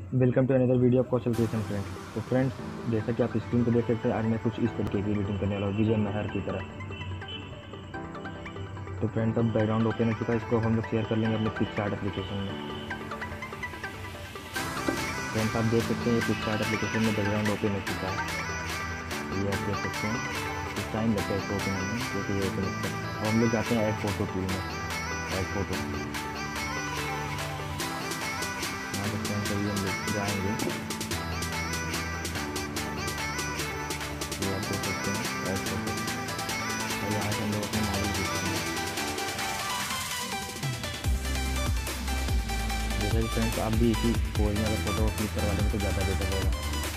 Welcome to another video of Kaushal creation friends. तो friends, जैसा कि आप स्क्रीन पर देख सकते हैं, आज मैं कुछ इस तरीके की एडिटिंग करने वाला हूँ विजय महर की तरह। तो फ्रेंड्स, अब बैकग्राउंड ओपन हो चुका है, इसको हम लोग शेयर कर लेंगे अपने पिक्सआर्ट एप्लीकेशन में। फ्रेंड्स, आप देख सकते हैं ये पिक्सआर्ट एप्लीकेशन में बैकग्राउंड ओपन हो चुका है। ये आप देख सकते हैं, कुछ टाइम लगता है इसको ओपन होने में, क्योंकि ये ओपन होता है। अब हम लोग जाते हैं ऐड फोटो टूल में। ऐड फोटो यहाँ पर फ्रेंड्स अभी हम लोग जाएंगे। ये आप देख सकते हैं ऐड फोटो, और यहाँ से हम लोग अपने मॉडल दिखाएंगे। जैसा कि फ्रेंड्स आप भी इसी पोज में अगर फोटो क्लिक करवा लेंगे तो ज़्यादा बेटर रहेगा।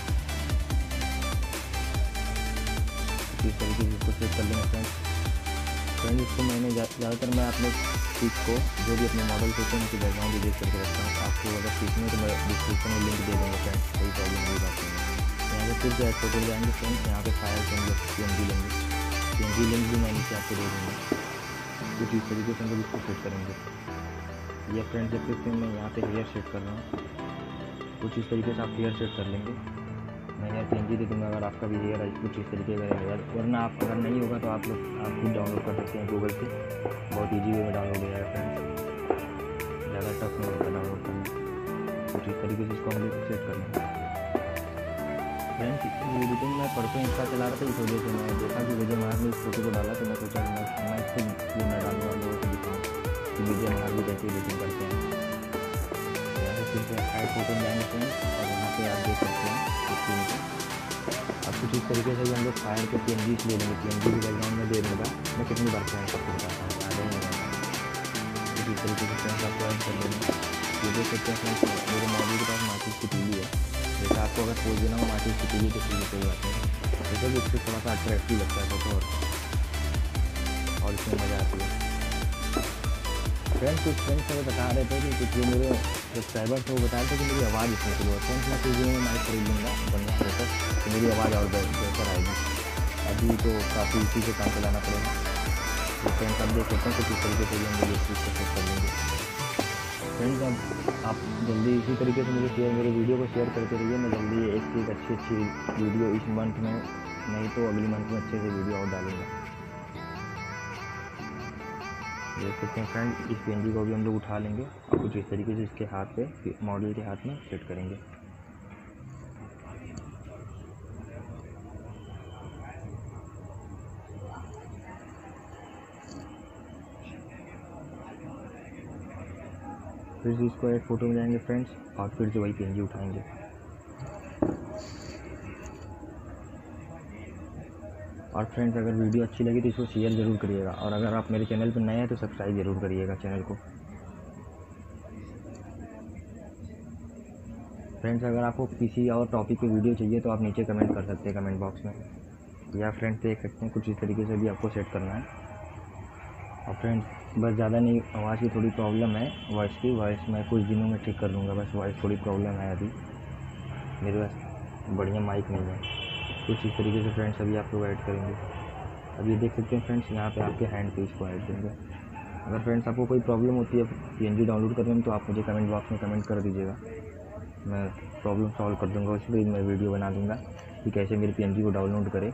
इस तरीके से इसको सेट कर लेंगे फ्रेंड्स। इसको मैंने ज़्यादातर मैं अपने पिक को जो भी अपने मॉडल होते हैं उनकी बैकग्राउंड डिलीट करके रखता हूँ। आपको अगर सीखना है तो मैं डिस्क्रिप्शन में लिंक दे दूँगा फ्रेंड्स, कोई प्रॉब्लम नहीं बात नहीं है। यहाँ पे फिर से ऐड फोटो जाएंगे फ्रेंड्स, यहाँ पे फाइल से हम लोग PNG लेंगे। PNG लिंक भी मैं नीचे आपको दे दूँगा। कुछ इस तरीके से हम लोग इसको सेट करेंगे। ये फ्रेंड्स देख सकते हैं, मैं यहाँ पे हेयर सेट कर रहा हूँ। कुछ इस तरीके से आप हेयर सेट कर लेंगे। मैं हेयर PNG दे दूँगा अगर आपका भी हेयर कुछ इस तरीके का हेयर, वरना आप अगर नहीं होगा तो आप खुद डाउनलोड कर सकते हैं गूगल से। बहुत ईजी वे में डाउनलोड हो जाएगा फ्रेंड्स, ज़्यादा टफ नहीं होता डाउनलोड करना। कुछ इस तरीके से इसको हम लोग सेट कर लेंगे फ्रेंड्स। एडिटिंग मैं परसों इंस्टा चला रहा था, इस वजह से मैं देखा कि विजय महार ने इस फोटो को डाला, तो मैं सोचा मैं इसको क्यों मैं डालूँगा, लोगों को दिखाऊँ कि विजय महार भी कैसे एडिटिंग करते हैं। यहाँ से फिर से ऐड फोटो में जाएंगे फ्रेंड्स, और यहाँ पे आप देख सकते हैं स्क्रीन पर। अब कुछ इस तरीके से हम लोग फाइल के PNG ले लेंगे। PNG की बैकग्राउंड में दे दूँगा। मैं कितनी बार फ्रेंड्स आपको बताता हूँ, ज़्यादा ही नहीं है। कुछ इस तरीके से फ्रेंड्स आपको ऐड कर लेंगे। ये देख सकते हैं फ्रेंड्स, मेरे मॉडल के पास माचिस की तीली है। जैसे आपको अगर पोज देना हो माचिस की तीली तो कोई बात नहीं, जैसे भी इससे थोड़ा सा अट्रैक्टिव लगता है फोटो और इसमें मज़ा आती है फ्रेंड्स। कुछ फ्रेंड्स मुझे बता रहे थे कि कुछ जो मेरे सब्सक्राइबर्स थे वो बता रहे थे कि मेरी आवाज़ इसमें स्लो है। फ्रेंड्स, मैं कुछ दिनों में माइक खरीद लूँगा बढ़िया बेहतर, तो मेरी आवाज़ और बेहतर आएगी। अभी तो काफ़ी इसी से काम चलाना पड़ेगा। तो फ्रेंड्स आप देख सकते हैं कुछ इस तरीके से हम लोग इस चीज़ को सेट कर लेंगे फ्रेंड्स। अब आप जल्दी इसी तरीके से मुझे मेरे वीडियो को शेयर करते रहिए। मैं जल्दी एक अच्छी वीडियो इस मंथ में, नहीं तो अगली मंथ में अच्छे से वीडियो और डालूँगा। देख सकते हैं फ्रेंड, इस PNG को भी हम लोग उठा लेंगे और कुछ इस तरीके से इसके हाथ पे, मॉडल के हाथ में सेट करेंगे। फिर से इसको एक फ़ोटो में जाएंगे फ्रेंड्स, और फिर से वही PNG उठाएंगे। और फ्रेंड्स, अगर वीडियो अच्छी लगी तो इसको शेयर ज़रूर करिएगा, और अगर आप मेरे चैनल पर नए हैं तो सब्सक्राइब ज़रूर करिएगा चैनल को। फ्रेंड्स, अगर आपको किसी और टॉपिक पे वीडियो चाहिए तो आप नीचे कमेंट कर सकते हैं कमेंट बॉक्स में। या फ्रेंड्स देख सकते हैं कुछ इस तरीके से भी आपको सेट करना है। और फ्रेंड्स बस ज़्यादा नहीं, आवाज़ की थोड़ी प्रॉब्लम है, वॉइस मैं कुछ दिनों में ठीक कर लूँगा। बस वॉइस थोड़ी प्रॉब्लम है अभी, मेरे पास बढ़िया माइक नहीं है। कुछ इस तरीके से फ्रेंड्स अभी आप लोग ऐड करेंगे। अब ये देख सकते हैं फ्रेंड्स, यहाँ पे आपके हैंड पे इसको ऐड करेंगे। अगर फ्रेंड्स आपको कोई प्रॉब्लम होती है PNG डाउनलोड करने में तो आप मुझे कमेंट बॉक्स में कमेंट कर दीजिएगा, मैं प्रॉब्लम सॉल्व कर दूँगा। उस पर मैं वीडियो बना दूँगा कि कैसे मेरे PNG को डाउनलोड करें।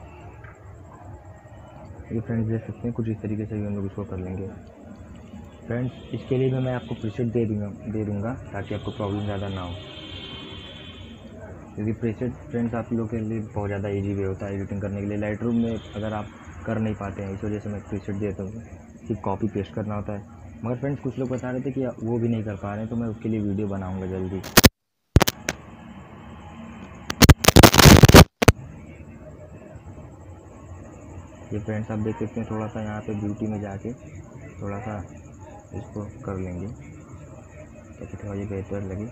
ये फ्रेंड्स देख सकते हैं कुछ इस तरीके से भी हम लोग इसको कर लेंगे फ्रेंड्स। इसके लिए मैं आपको प्रीसेट दे दूँगा ताकि आपको प्रॉब्लम ज़्यादा ना हो, क्योंकि प्रीसेट फ्रेंड्स आप लोगों के लिए बहुत ज़्यादा इजी वे होता है एडिटिंग करने के लिए। लाइटरूम में अगर आप कर नहीं पाते हैं, इस वजह से मैं प्रीसेट देता हूँ, सिर्फ कॉपी पेस्ट करना होता है। मगर फ्रेंड्स कुछ लोग बता रहे थे कि वो भी नहीं कर पा रहे हैं, तो मैं उसके लिए वीडियो बनाऊँगा जल्दी। ये फ्रेंड्स आप देख सकते हैं, थोड़ा सा यहाँ पे ब्यूटी में जाके थोड़ा सा इसको कर लेंगे ताकि थोड़ा ये बेहतर लगे।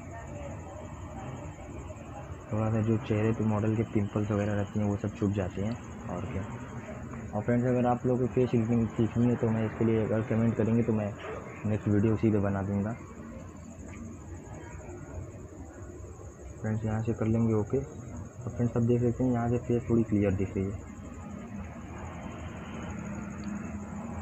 थोड़ा सा जो चेहरे पे मॉडल के पिंपल्स वगैरह रहती हैं वो सब छूट जाते हैं, और क्या। और फ्रेंड्स, अगर आप लोगों को फेस एडिटिंग सीखनी है तो मैं इसके लिए अगर कमेंट करेंगे तो मैं नेक्स्ट वीडियो उसी पे बना दूँगा फ्रेंड्स। यहाँ से कर लेंगे ओके। और फ्रेंड्स अब देख सकते हैं यहाँ से फेस थोड़ी क्लियर दिख रही है।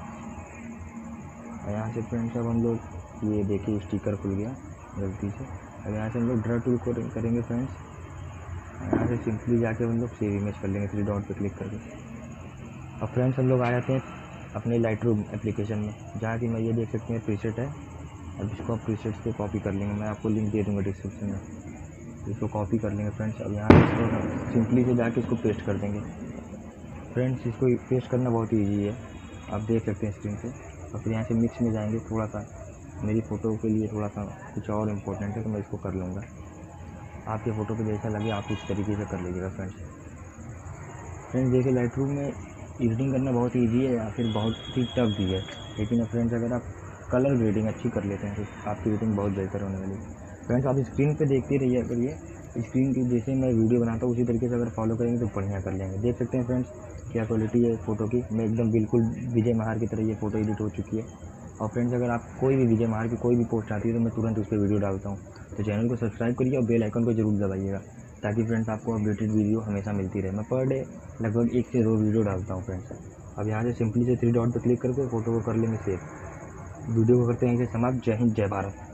और यहाँ से फ्रेंड्स अब हम लोग ये देखिए स्टिकर खुल गया गलती से। अब यहाँ से हम लोग ड्रा टूल करेंगे फ्रेंड्स। यहाँ से सिंपली जाके हम लोग सेव इमेज कर लेंगे 3 डॉट पे क्लिक करके। अब फ्रेंड्स हम लोग आ जाते हैं अपने लाइटरूम एप्लीकेशन में, जहाँ कि मैं ये देख सकते हैं प्रीसेट है। अब इसको आप प्रीसेट्स पे कॉपी कर लेंगे, मैं आपको लिंक दे दूँगा डिस्क्रिप्शन में। इसको कॉपी कर लेंगे फ्रेंड्स। अब यहाँ से इसको सिंपली से जाके इसको पेस्ट कर देंगे फ्रेंड्स। इसको पेस्ट करना बहुत ईजी है, आप देख सकते हैं स्क्रीन पे। और फिर यहाँ से मिक्स में जाएंगे, थोड़ा सा मेरी फ़ोटो के लिए थोड़ा सा कुछ और इम्पोर्टेंट है तो मैं इसको कर लूँगा। आपके फ़ोटो पे जैसा लगे आप इस तरीके से कर लीजिएगा फ्रेंड्स। देखिए लाइटरूम में एडिटिंग करना बहुत ईजी है या फिर बहुत ही टफ भी है, लेकिन फ्रेंड्स अगर आप कलर ग्रेडिंग अच्छी कर लेते हैं तो आपकी एडिटिंग बहुत बेहतर होने वाली है। फ्रेंड्स आप स्क्रीन पे देखते रहिए, अगर ये स्क्रीन की जैसे मैं वीडियो बनाता हूँ उसी तरीके से अगर फॉलो करेंगे तो बढ़िया कर लेंगे। देख सकते हैं फ्रेंड्स क्या क्वालिटी है फ़ोटो की, मैं एकदम बिल्कुल विजय महार की तरह ये फ़ोटो एडिट हो चुकी है। और फ्रेंड्स अगर आप कोई भी विजय महार की कोई भी पोस्ट आती है तो मैं तुरंत उस पर वीडियो डालता हूँ, तो चैनल को सब्सक्राइब करिए और बेल आइकन को जरूर दबाइएगा, ताकि फ्रेंड्स आपको अपडेटेड वीडियो हमेशा मिलती रहे। मैं पर डे लगभग 1 से 2 वीडियो डालता हूँ फ्रेंड्स। अब यहाँ से सिंपली से 3 डॉट पर क्लिक करके फ़ोटो को कर लेंगे सेव। वीडियो को करते हैं इसे समाप्त। जय हिंद, जय भारत।